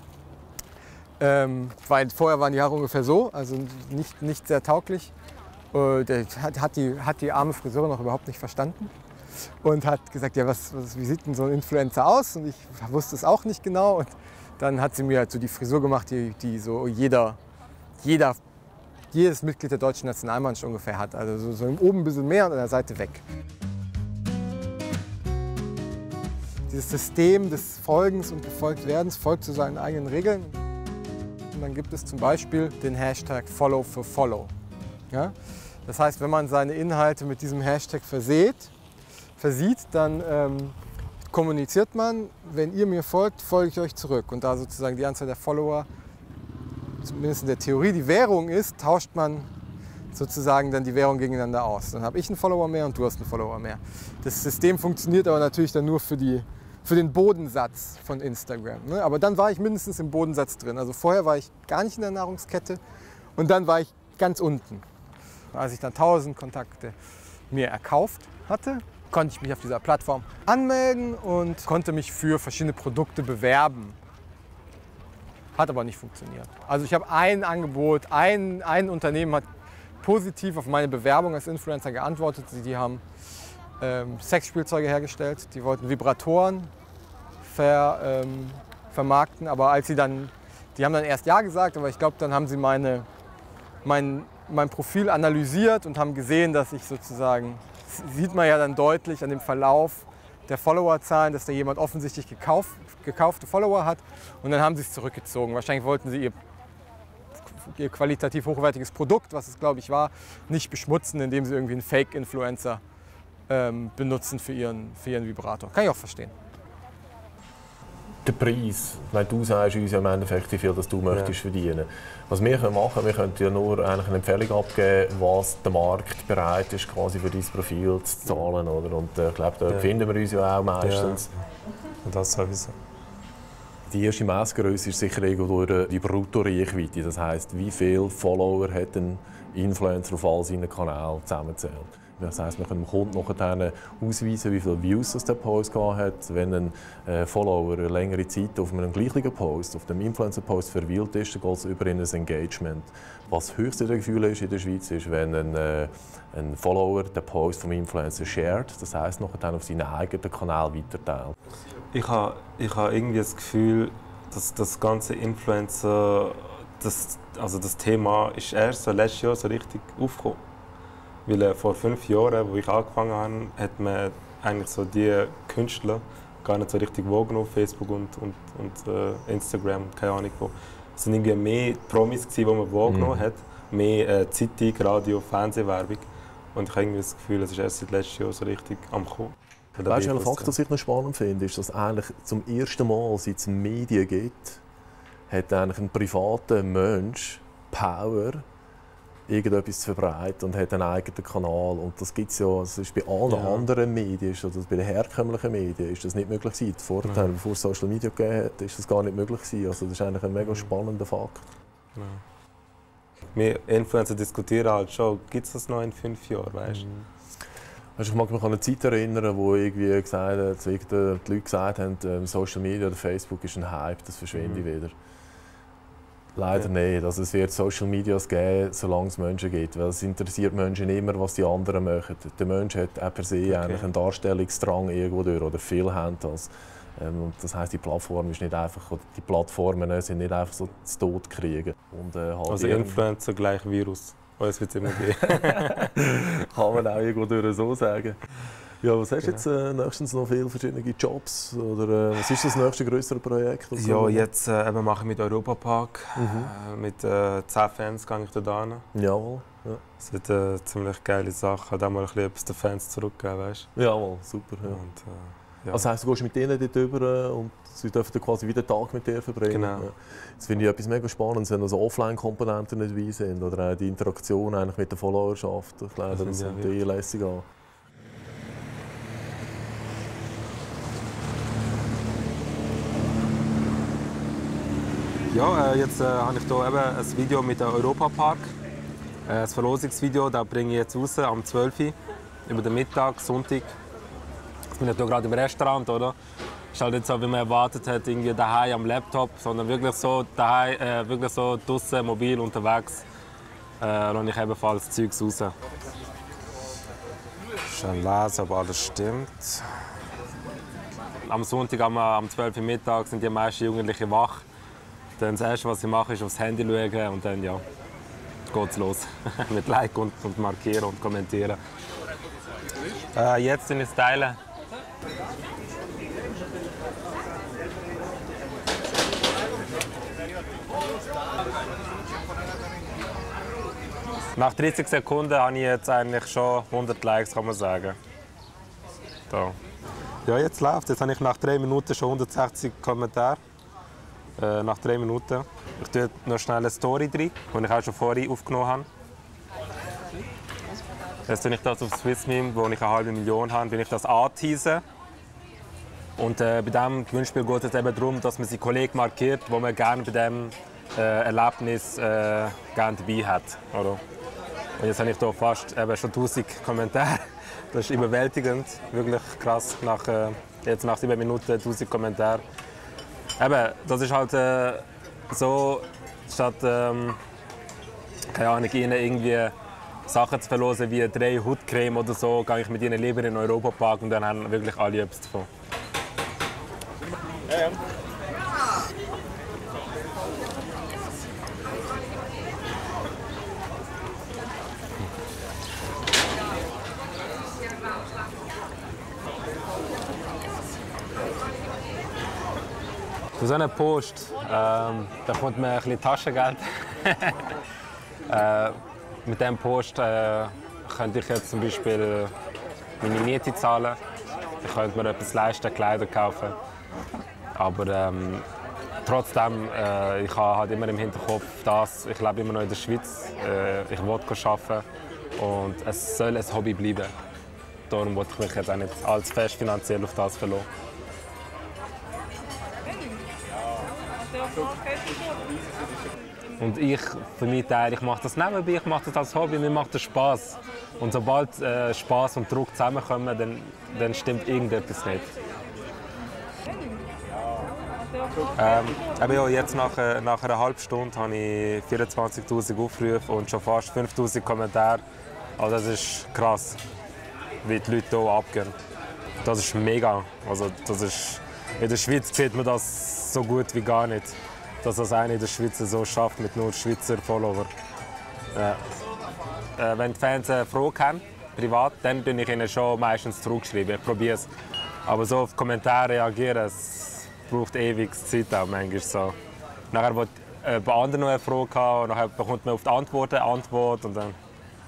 Ähm, weil vorher waren die Haare ungefähr so, also nicht, nicht sehr tauglich. Äh, der hat, hat, die, hat die arme Friseurin noch überhaupt nicht verstanden und hat gesagt, ja, was, was, wie sieht denn so ein Influencer aus? Und ich wusste es auch nicht genau. Und dann hat sie mir halt so die Frisur gemacht, die, die so jeder, jeder, jedes Mitglied der deutschen Nationalmannschaft ungefähr hat. Also so, so oben ein bisschen mehr und an der Seite weg. Dieses System des Folgens und Gefolgtwerdens folgt zu seinen eigenen Regeln. Und dann gibt es zum Beispiel den Hashtag Follow for Follow. Ja? Das heißt, wenn man seine Inhalte mit diesem Hashtag verseht, versieht, dann ähm, kommuniziert man, wenn ihr mir folgt, folge ich euch zurück. Und da sozusagen die Anzahl der Follower, zumindest in der Theorie, die Währung ist, tauscht man sozusagen dann die Währung gegeneinander aus. Dann habe ich einen Follower mehr und du hast einen Follower mehr. Das System funktioniert aber natürlich dann nur für, die, für den Bodensatz von Instagram. Ne? Aber dann war ich mindestens im Bodensatz drin. Also vorher war ich gar nicht in der Nahrungskette und dann war ich ganz unten. Als ich dann tausend Kontakte mir erkauft hatte, konnte ich mich auf dieser Plattform anmelden und konnte mich für verschiedene Produkte bewerben. Hat aber nicht funktioniert. Also ich habe ein Angebot, ein, ein Unternehmen hat positiv auf meine Bewerbung als Influencer geantwortet. Die haben ähm, Sexspielzeuge hergestellt, die wollten Vibratoren ver, ähm, vermarkten, aber als sie dann, die haben dann erst ja gesagt, aber ich glaube, dann haben sie meine, mein, mein Profil analysiert und haben gesehen, dass ich sozusagen, sieht man ja dann deutlich an dem Verlauf der Followerzahlen, dass da jemand offensichtlich gekauft, gekaufte Follower hat, und dann haben sie es zurückgezogen. Wahrscheinlich wollten sie ihr, ihr qualitativ hochwertiges Produkt, was es glaube ich war, nicht beschmutzen, indem sie irgendwie einen Fake-Influencer ähm, benutzen für ihren, für ihren Vibrator. Kann ich auch verstehen. Der Preis, weil du sagst uns ja im Endeffekt, wie viel das du möchtest ja. verdienen. Was wir machen können, wir können ja nur eigentlich eine Empfehlung abgeben, was der Markt bereit ist, quasi für dein Profil zu zahlen. Oder? Und äh, ich glaube, da ja. finden wir uns ja auch meistens. Ja. Und das sowieso. Die erste Messgröße ist sicher irgendwo die Brutto-Reichweite. Das heisst, wie viele Follower hat ein Influencer auf all seinen Kanälen zusammenzählt. Das heisst, wir können dem Kunden nachher ausweisen, wie viele Views das der Post hat. Wenn ein äh, Follower eine längere Zeit auf einem gleichen Post, auf dem Influencer-Post verweilt ist, dann geht es über in ein Engagement. Was das höchste Gefühl ist in der Schweiz, ist, wenn ein, äh, ein Follower den Post vom Influencer shared, das heisst, nachher auf seinen eigenen Kanal weiterteilt. Ich habe ich ha irgendwie das Gefühl, dass das ganze Influencer, das, also das Thema ist erst so letztes Jahr so richtig aufgekommen. Weil äh, vor fünf Jahren, als ich angefangen habe, hat man eigentlich so die Künstler gar nicht so richtig wahrgenommen auf Facebook und, und, und äh, Instagram, keine Ahnung wo. Es waren irgendwie mehr Promis, die man wahrgenommen mhm. hat, mehr äh, Zeitung, Radio, Fernsehwerbung. Und ich habe irgendwie das Gefühl, es ist erst seit letztem Jahr so richtig am Kommen. Weißt du, ein Fakt, den ich noch spannend finde, ist, dass eigentlich zum ersten Mal, seit es Medien gibt, hat eigentlich ein privater Mensch Power, irgendetwas zu verbreiten und hat einen eigenen Kanal. Und das gibt es ja, das ist bei allen ja. anderen Medien, ist das, bei den herkömmlichen Medien, ist das nicht möglich gewesen. Vorher, ja. bevor es Social Media gegeben hat, ist das gar nicht möglich gewesen. Also das ist eigentlich ein mega spannender Fakt. Ja. Wir Influencer diskutieren halt schon, gibt es das noch in fünf Jahren, weißt du? Mhm. Ich mag mich an eine Zeit erinnern, wo irgendwie gesagt hat, die Leute gesagt haben, Social Media oder Facebook ist ein Hype, das verschwindet mhm. wieder. Leider ja. nicht. Also es wird Social Medias geben, solange es Menschen gibt. Weil es interessiert Menschen immer, was die anderen machen. Der Mensch hat auch per se okay. eigentlich einen Darstellungsdrang irgendwo durch, oder viele haben das. Und das heisst, die Plattform ist nicht einfach, die Plattformen sind nicht einfach so zu Tod kriegen. Und, äh, halt also Influencer gleich Virus. Oh, es wird immer geben. Kann man auch irgendwo durch so sagen. Ja, was hast du jetzt äh, nächstens noch viele verschiedene Jobs? Oder äh, was ist das nächste größere Projekt? Ja, jetzt äh, eben mache ich mit Europapark. Mhm. Äh, mit äh, zehn Fans gehe ich dort hin. Jawohl. Ja. Das wird eine ziemlich geile Sache. Hat auch mal ein bisschen etwas den Fans zurückgeben, weißt du? Jawohl, super. Ja. Und, äh, ja. Also heisst, du gehst mit denen dort rüber und sie dürfen quasi wieder den Tag mit dir verbringen. Genau. Ja. Das finde ich etwas mega Spannendes, wenn also Offline-Komponenten nicht dabei sind. Oder auch die Interaktion eigentlich mit der Followerschaft. Ich glaube, das, das sind die lässig an. Ja, äh, jetzt äh, habe ich hier eben ein Video mit dem Europapark. Äh, das Verlosungsvideo das bringe ich jetzt raus am zwölf Uhr über den Mittag, Sonntag. Ich bin nicht hier gerade im Restaurant, oder? Es ist halt nicht so, wie man erwartet hat, irgendwie daheim am Laptop, sondern wirklich so daheim, äh, wirklich so draußen, mobil unterwegs. Äh, und ich ebenfalls Zeugs raus. Schon lesen, ob alles stimmt. Am Sonntag am, am zwölf Uhr Mittag sind die meisten Jugendlichen wach. Dann das Erste, was ich mache, ist aufs Handy schauen und dann ja, geht's los. Mit Like und, und Markieren und Kommentieren. Äh, jetzt in es teilen. Nach dreißig Sekunden habe ich jetzt eigentlich schon hundert Likes, kann man sagen. Da. Ja, jetzt läuft. Jetzt habe ich nach drei Minuten schon hundertsechzig Kommentare. Äh, nach drei Minuten. Ich tue noch schnell eine Story drin, die ich auch schon vorher aufgenommen habe. Jetzt tue ich das auf Swissmeme, wo ich eine halbe Million habe, bin ich das anteasen. Und äh, bei diesem Gewinnspiel geht es eben darum, dass man seinen Kollegen markiert, wo man gerne bei diesem äh, Erlebnis äh, gerne dabei hat. Oder? Und jetzt habe ich hier fast eben schon tausend Kommentare. Das ist überwältigend, wirklich krass. Nach, äh, jetzt nach sieben Minuten tausend Kommentare. Eben, das ist halt äh, so, statt ähm, keine Ahnung, ihnen irgendwie Sachen zu verlosen wie drei Hautcreme oder so, gehe ich mit ihnen lieber in den Europapark und dann haben wirklich alle etwas davon. Ja, ja. Für so einen Post ähm, da kommt mir ein bisschen Taschengeld. äh, mit diesem Post äh, könnte ich jetzt zum Beispiel meine Miete zahlen. Ich könnte mir etwas leisten, Kleider kaufen. Aber ähm, trotzdem, äh, ich habe halt immer im Hinterkopf, dass ich lebe immer noch in der Schweiz. Äh, ich will arbeiten und es soll ein Hobby bleiben. Darum wollte ich mich jetzt auch nicht allzu fest finanziell auf das verlassen. Und ich, für mich Teil, ich mache das nebenbei, ich mache das als Hobby, mir macht das Spaß. Und sobald äh, Spaß und Druck zusammenkommen, dann, dann stimmt irgendetwas nicht. Ähm, aber ja, jetzt nach, äh, nach einer halben Stunde habe ich vierundzwanzigtausend Aufrufe und schon fast fünftausend Kommentare. Also das ist krass, wie die Leute hier abgehen. Das ist mega. Also das ist, in der Schweiz sieht man das so gut wie gar nicht, dass das einer in der Schweiz so schafft mit nur Schweizer Follower. Ja. Äh, wenn die Fans eine Frage haben, privat, dann schreibe ich ihnen schon meistens zurückschreiben. Ich probiere es. Aber so auf Kommentare reagieren, es braucht ewig Zeit auch manchmal so. Nachher will äh, bei anderen noch eine Frage haben, und nachher bekommt man auf die Antwort eine Antwort und dann.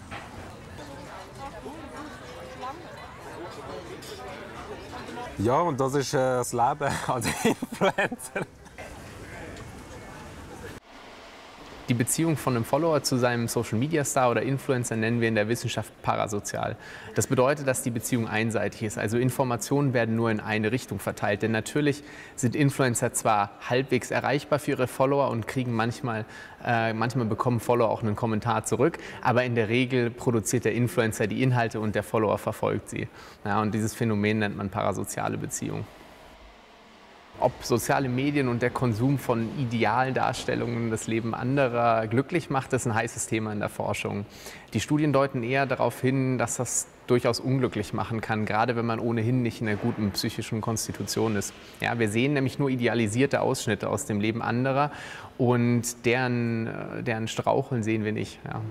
Ja, und das ist äh, das Leben als Influencer. Die Beziehung von einem Follower zu seinem Social-Media-Star oder Influencer nennen wir in der Wissenschaft parasozial. Das bedeutet, dass die Beziehung einseitig ist. Also Informationen werden nur in eine Richtung verteilt. Denn natürlich sind Influencer zwar halbwegs erreichbar für ihre Follower und kriegen manchmal, äh, manchmal bekommen Follower auch einen Kommentar zurück. Aber in der Regel produziert der Influencer die Inhalte und der Follower verfolgt sie. Ja, und dieses Phänomen nennt man parasoziale Beziehung. Ob soziale Medien und der Konsum von idealen Darstellungen das Leben anderer glücklich macht, ist ein heißes Thema in der Forschung. Die Studien deuten eher darauf hin, dass das durchaus unglücklich machen kann, gerade wenn man ohnehin nicht in einer guten psychischen Konstitution ist. Ja, wir sehen nämlich nur idealisierte Ausschnitte aus dem Leben anderer und deren, deren Straucheln sehen wir nicht. Ja.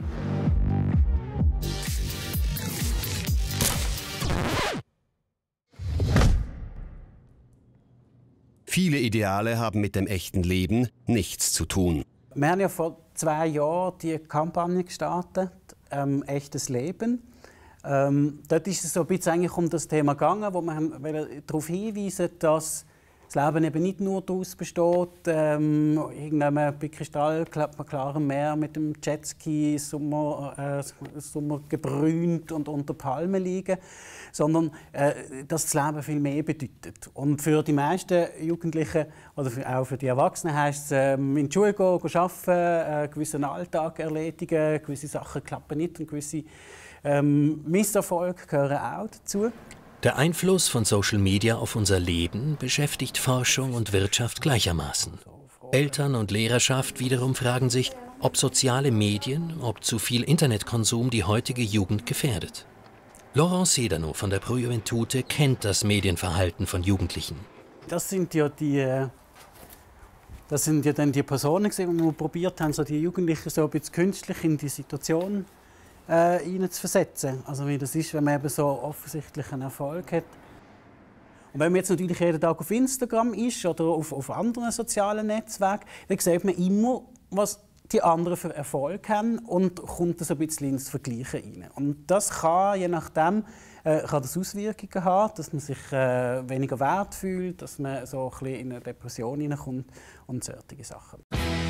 Viele Ideale haben mit dem echten Leben nichts zu tun. Wir haben ja vor zwei Jahren die Kampagne gestartet, ähm, «Echtes Leben». Ähm, dort ist es so ein bisschen eigentlich um das Thema gegangen, wo wir darauf hinweisen, dass das Leben eben nicht nur daraus besteht, ähm, irgendwann bei kristallklarem Meer mit dem Jetski Sommer, äh, Sommer gebrünt und unter Palmen liegen, sondern äh, dass das Leben viel mehr bedeutet. Und für die meisten Jugendlichen oder für, auch für die Erwachsenen heisst es, äh, in die Schule gehen, gehen arbeiten, äh, einen gewissen Alltag erledigen, gewisse Sachen klappen nicht und gewisse ähm, Misserfolge gehören auch dazu. Der Einfluss von Social Media auf unser Leben beschäftigt Forschung und Wirtschaft gleichermaßen. Eltern und Lehrerschaft wiederum fragen sich, ob soziale Medien, ob zu viel Internetkonsum die heutige Jugend gefährdet. Laurent Sedano von der Pro Juventute kennt das Medienverhalten von Jugendlichen. Das sind ja die, das sind ja dann die Personen, die wir probiert haben, so die Jugendlichen so ein bisschen künstlich in die Situation Äh, ihnen zu versetzen. Also wie das ist, wenn man eben so offensichtlich einen Erfolg hat. Und wenn man jetzt natürlich jeden Tag auf Instagram ist oder auf, auf anderen sozialen Netzwerken, dann sieht man immer, was die anderen für Erfolg haben und kommt so ein bisschen ins Vergleichen rein. Und das kann, je nachdem, äh, kann das Auswirkungen haben, dass man sich äh, weniger wert fühlt, dass man so ein bisschen in eine Depression hineinkommt und solche Sachen.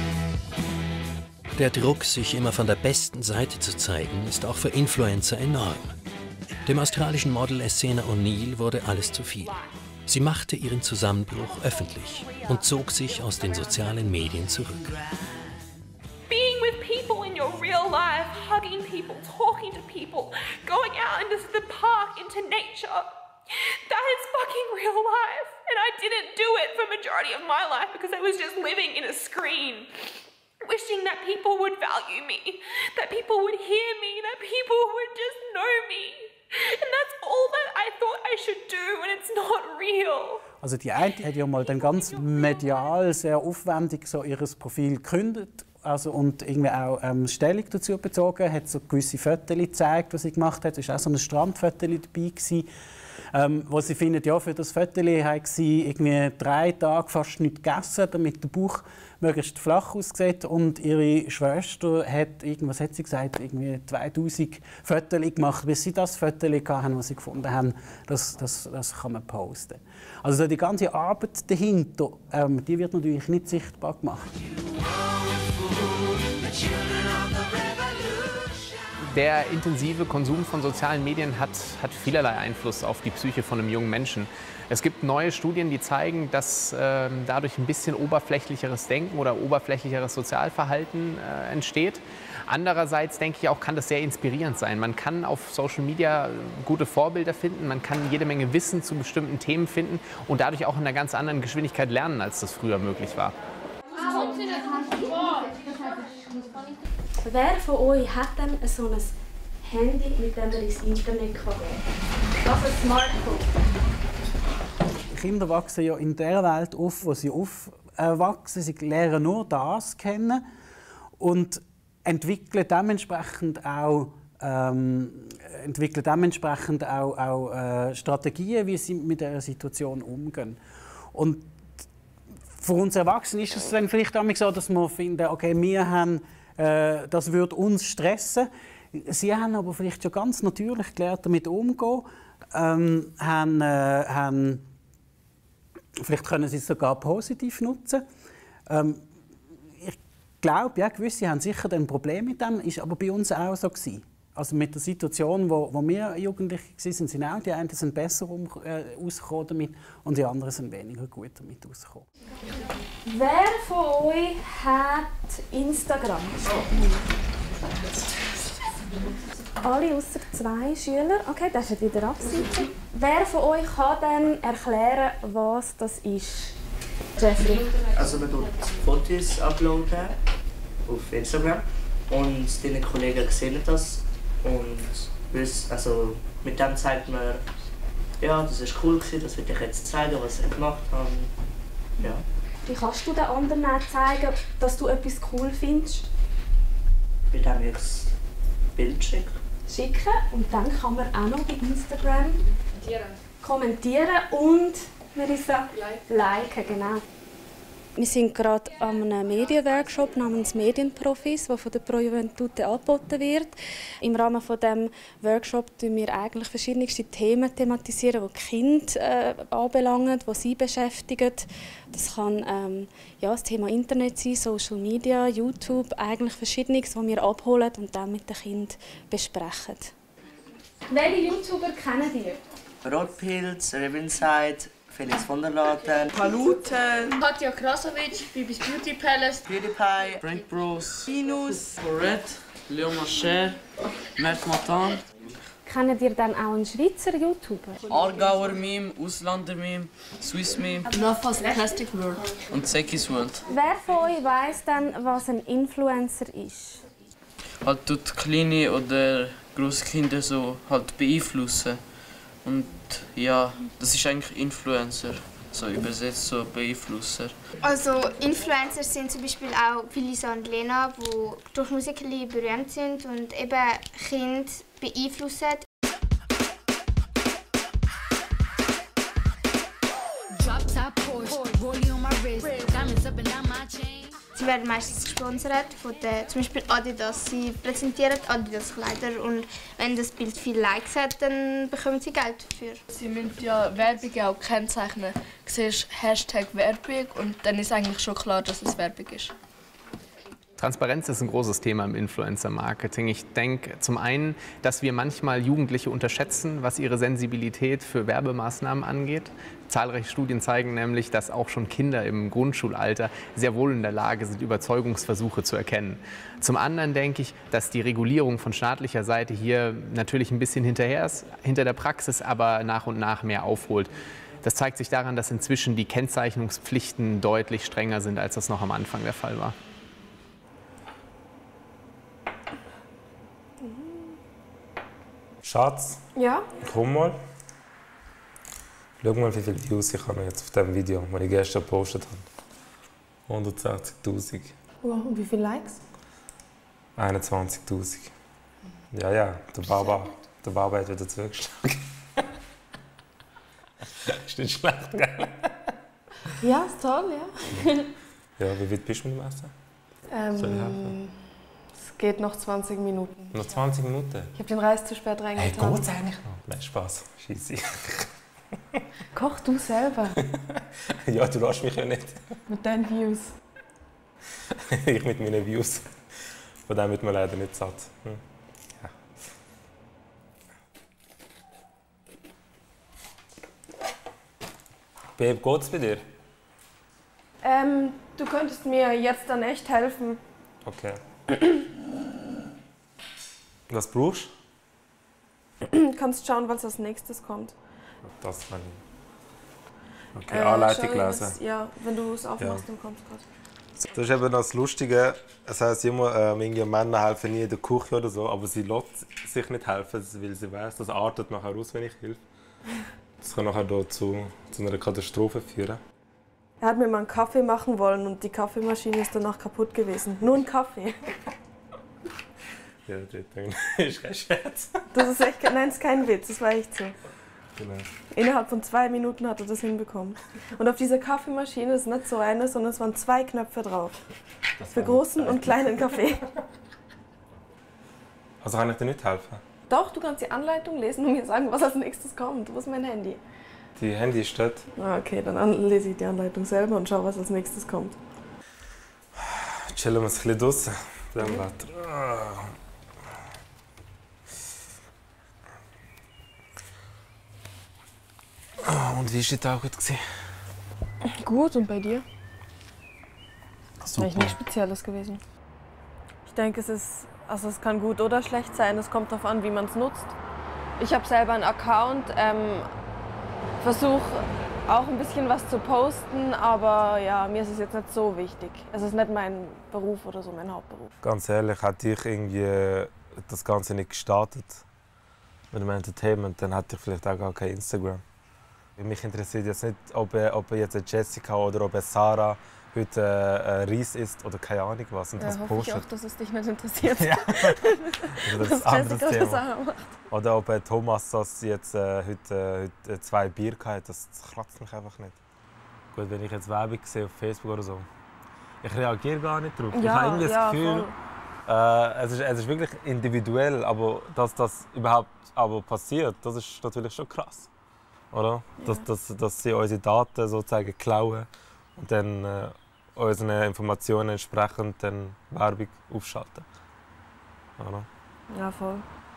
Der Druck, sich immer von der besten Seite zu zeigen, ist auch für Influencer enorm. Dem australischen Model Essena O'Neill wurde alles zu viel. Sie machte ihren Zusammenbruch öffentlich und zog sich aus den sozialen Medien zurück. Being with people in your real life, hugging people, talking to people, going out into the park, into nature. That is fucking real life. And I didn't do it for the majority of my life because I was just living in a screen. Wishing that people would value me, that people would hear me, that people would just know me. And that's all that I thought I should do, and it's not real. Also die eine hat ja mal dann ganz medial, sehr aufwendig so ihr Profil gegründet, also und irgendwie auch ähm, Stellung dazu bezogen, hat so gewisse Fotos gezeigt, die sie gemacht hat. Es war auch so ein Strandfoto dabei gewesen, ähm, wo sie findet, ja, für das Foto hat sie irgendwie drei Tage fast nichts gegessen, damit der Bauch möglichst flach aussieht. Und ihre Schwester hat, irgendwas hat sie gesagt, irgendwie zweitausend Fotos gemacht, bis sie das Foto hatten, das sie gefunden haben, das, das, das kann man posten. Also die ganze Arbeit dahinter, ähm, die wird natürlich nicht sichtbar gemacht. Der intensive Konsum von sozialen Medien hat, hat vielerlei Einfluss auf die Psyche von einem jungen Menschen. Es gibt neue Studien, die zeigen, dass äh, dadurch ein bisschen oberflächlicheres Denken oder oberflächlicheres Sozialverhalten äh, entsteht. Andererseits denke ich auch, kann das sehr inspirierend sein. Man kann auf Social Media gute Vorbilder finden, man kann jede Menge Wissen zu bestimmten Themen finden und dadurch auch in einer ganz anderen Geschwindigkeit lernen, als das früher möglich war. Wer von euch hat denn so ein Handy, mit dem er ins Internet kann gehen? Das ist ein Smartphone. Kinder wachsen ja in der Welt auf, wo sie aufwachsen. Sie lernen nur das kennen und entwickeln dementsprechend auch, ähm, entwickeln dementsprechend auch, auch äh, Strategien, wie sie mit dieser Situation umgehen. Und für uns Erwachsene ist es dann vielleicht auch so, dass wir finden, okay, wir haben, äh, das würde uns stressen. Sie haben aber vielleicht schon ganz natürlich gelernt, damit umzugehen. Ähm, haben, äh, haben, vielleicht können sie es sogar positiv nutzen. Ähm, ich glaube, ja, gewisse haben sicher ein Problem mit dem, ist aber bei uns auch so gewesen. Also mit der Situation, wo, wo wir Jugendliche waren, sind auch die einen sind besser um, äh, ausgekommen damit und die anderen sind weniger gut damit ausgekommen. Wer von euch hat Instagram? Alle außer zwei Schüler. Okay, das ist wieder absitzen. Wer von euch kann dann erklären, was das ist? Jeffrey? Also man tut Fotos uploaden auf Instagram und deine Kollegen sehen das und also mit dem zeigt man, ja, das ist cool gewesen, das will ich jetzt zeigen, was ich gemacht habe. Ja. Wie kannst du den anderen auch zeigen, dass du etwas cool findest? Indem ich das Bild schicke. Schicken und dann kann man auch noch bei Instagram kommentieren und man ist liken, genau. Wir sind gerade an einem Medienworkshop namens Medienprofis, der von der Pro Juventute angeboten wird. Im Rahmen von dem Workshop thematisieren wir eigentlich verschiedenste Themen thematisieren, die die Kinder äh, anbelangen, die sie beschäftigen. Das kann ähm, ja, das Thema Internet sein, Social Media, YouTube, eigentlich Verschiedenes, was wir abholen und dann mit den Kindern besprechen. Welche YouTuber kennen ihr? Rotpilz, Revinside, Felix von der Laden, Paluten, Katja Krasavic, Bibis Beauty Palace, PewDiePie, Frank Bros, Minus, Corette, Léo Marcher, Mert Matan. Kennt ihr dann auch einen Schweizer YouTuber? Aargauer Meme, Ausländer Meme, Swiss Meme, Nafas Plastic World und Sekis World. Wer von euch weiss dann, was ein Influencer ist? Halt tut kleine oder grosse Kinder so halt beeinflussen. Und ja, das ist eigentlich Influencer, so übersetzt so Beeinflusser. Also Influencer sind zum Beispiel auch Lisa und Lena, die durch Musikerli berühmt sind und eben Kinder beeinflussen. Sie werden meistens gesponsert von der, zum Beispiel Adidas. Sie präsentieren Adidas Kleider und wenn das Bild viele Likes hat, dann bekommen sie Geld dafür. Sie müssen ja Werbung auch kennzeichnen. Du siehst Hashtag Werbung und dann ist eigentlich schon klar, dass es Werbung ist. Transparenz ist ein großes Thema im Influencer-Marketing. Ich denke zum einen, dass wir manchmal Jugendliche unterschätzen, was ihre Sensibilität für Werbemaßnahmen angeht. Zahlreiche Studien zeigen nämlich, dass auch schon Kinder im Grundschulalter sehr wohl in der Lage sind, Überzeugungsversuche zu erkennen. Zum anderen denke ich, dass die Regulierung von staatlicher Seite hier natürlich ein bisschen hinterher ist, hinter der Praxis, aber nach und nach mehr aufholt. Das zeigt sich daran, dass inzwischen die Kennzeichnungspflichten deutlich strenger sind, als das noch am Anfang der Fall war. Schatz, ja? Komm mal. Schau mal, wie viele Views ich habe jetzt auf diesem Video, das ich gestern gepostet habe. hundertsechzigtausend. Wow, und wie viele Likes? einundzwanzigtausend. Ja, ja, der Baba, der Baba hat wieder zugeschlagen. Ist nicht schlecht, gell? Ja, ist toll, ja. Ja, wie weit bist du mit dem Essen? Ähm, Soll ich helfen? Es geht noch zwanzig Minuten. Noch zwanzig Minuten? Ich habe den Reis zu spät Hey, reingetan. geht's eigentlich noch? Nein, Spaß. Scheisse. Koch du selber. Ja, du lässt mich ja nicht. Mit deinen Views. Ich mit meinen Views. Von dem wird man leider nicht satt. Hm. Ja, Babe, geht's bei dir? Ähm, du könntest mir jetzt dann echt helfen. Okay. Was brauchst Du kannst schauen, was als nächstes kommt. du? Das meine ich. Okay, Äh, Anleitung schau, lesen. was- Ja, wenn du es aufmachst, Ja. dann kommt es gerade. Das ist eben das Lustige. Es heisst immer, ähm, irgendwie Männer helfen nie in der Küche oder so, aber sie lässt sich nicht helfen, weil sie weiß, das artet nachher aus, wenn ich helfe. Das kann nachher da zu, zu einer Katastrophe führen. Er hat mir mal einen Kaffee machen wollen und die Kaffeemaschine ist danach kaputt gewesen. Nur ein Kaffee. Ja, das ist kein Scherz. Das ist echt, nein, das ist kein Witz, das war echt so. Genau. Innerhalb von zwei Minuten hat er das hinbekommen. Und auf dieser Kaffeemaschine ist nicht so eine, sondern es waren zwei Knöpfe drauf. Für großen und kleinen Kaffee. Also kann ich dir nicht helfen? Doch, du kannst die Anleitung lesen und mir sagen, was als nächstes kommt. Wo ist mein Handy? Die Handy ist dort. Ah, okay, dann an- lese ich die Anleitung selber und schau, was als nächstes kommt. Chillen wir ein bisschen draußen. Dann weiter. Und wie war der Tag heute? Gut, und bei dir? Super. Eigentlich nichts Spezielles gewesen. Ich denke, es ist, also es kann gut oder schlecht sein. Es kommt darauf an, wie man es nutzt. Ich habe selber einen Account, ähm, versuche auch ein bisschen was zu posten, aber ja, mir ist es jetzt nicht so wichtig. Es ist nicht mein Beruf oder so, mein Hauptberuf. Ganz ehrlich, hätte ich irgendwie das Ganze nicht gestartet mit dem Entertainment, dann hätte ich vielleicht auch gar kein Instagram. Mich interessiert jetzt nicht, ob, ob jetzt eine Jessica oder ob eine Sarah heute äh, Reis isst oder keine Ahnung was und Ja, das hoffe postet. ich auch, dass es dich nicht interessiert. Ja. Also das ist ein anderes Jessica Thema. oder Sarah macht. Oder ob äh, Thomas das jetzt äh, heute, äh, heute zwei Bier hatte, das, das kratzt mich einfach nicht. Gut, wenn ich jetzt Werbung sehe auf Facebook oder so, ich reagiere gar nicht drauf. Ja, ich habe irgendwie das ja, Gefühl, äh, es, ist, es ist wirklich individuell, aber dass das überhaupt aber passiert, das ist natürlich schon krass. Oder? Ja. Dass, dass, dass sie unsere Daten sozusagen klauen und dann äh, unseren Informationen entsprechend dann Werbung aufschalten. Oder? Ja, voll.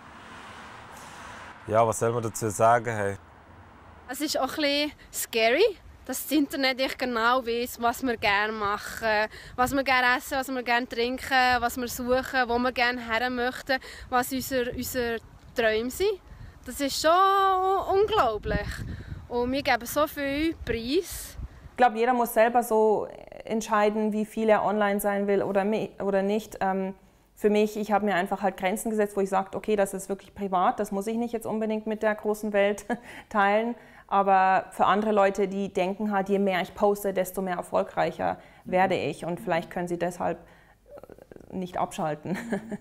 Ja, was soll man dazu sagen? Hey? Es ist auch ein bisschen scary, dass das Internet nicht genau weiss, was wir gerne machen, was wir gerne essen, was wir gerne trinken, was wir suchen, wo wir gerne her möchten, was unsere, unsere Träume sind. Das ist schon unglaublich. Und wir geben so viel Preis. Ich glaube, jeder muss selber so entscheiden, wie viel er online sein will oder, oder nicht. Ähm, für mich, ich habe mir einfach halt Grenzen gesetzt, wo ich sage, okay, das ist wirklich privat, das muss ich nicht jetzt unbedingt mit der großen Welt teilen. Aber für andere Leute, die denken halt, je mehr ich poste, desto mehr erfolgreicher werde ich. Und vielleicht können sie deshalb nicht abschalten.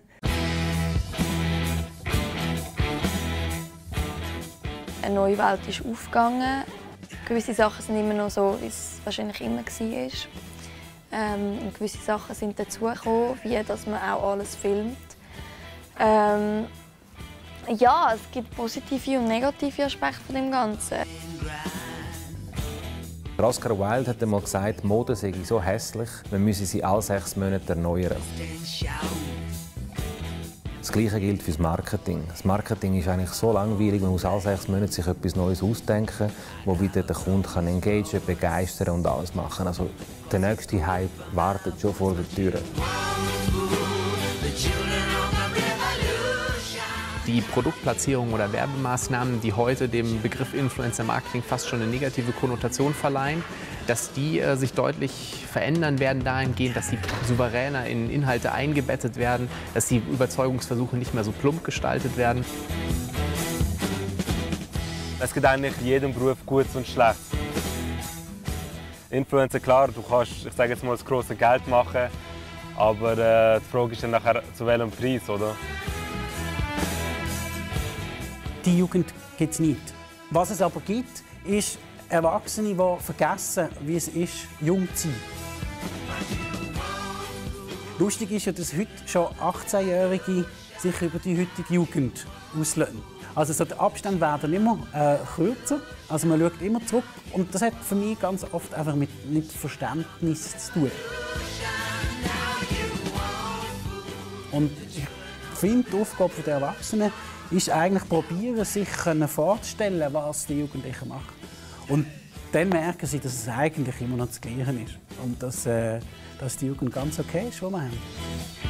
Eine neue Welt ist aufgegangen. Gewisse Sachen sind immer noch so, wie es wahrscheinlich immer war. Ähm, und gewisse Sachen sind dazugekommen, wie dass man auch alles filmt. Ähm, ja, es gibt positive und negative Aspekte von dem Ganzen. Oscar Wilde hat einmal gesagt, Mode sei so hässlich, man müsse sie alle sechs Monate erneuern. Das Gleiche gilt für das Marketing. Das Marketing ist eigentlich so langweilig, man muss alle sechs Monate sich etwas Neues ausdenken, wo wieder der Kunde kann engagieren, begeistern und alles machen. Also der nächste Hype wartet schon vor der Tür. Die Produktplatzierung oder Werbemaßnahmen, die heute dem Begriff Influencer Marketing fast schon eine negative Konnotation verleihen, dass die äh, sich deutlich verändern werden dahingehend, dass sie souveräner in Inhalte eingebettet werden, dass die Überzeugungsversuche nicht mehr so plump gestaltet werden. Es gibt eigentlich in jedem Beruf Gutes und Schlechtes. Influencer, klar, du kannst, ich sage jetzt mal, das grosse Geld machen, aber äh, die Frage ist dann nachher, zu welchem Preis, oder? Die Jugend gibt es nicht. Was es aber gibt, ist Erwachsene, die vergessen, wie es ist, jung zu sein. Lustig ist ja, dass heute schon achtzehnjährige sich über die heutige Jugend auslösen. Also so, die Abstände werden immer äh, kürzer, also man schaut immer zurück. Und das hat für mich ganz oft einfach mit, mit Verständnis zu tun. Und ich finde, die Aufgabe der Erwachsenen ist eigentlich probieren, sich vorzustellen, was die Jugendlichen machen. Und dann merken sie, dass es eigentlich immer noch das Gleiche ist und dass, äh, dass die Jugend ganz okay ist, die wir haben.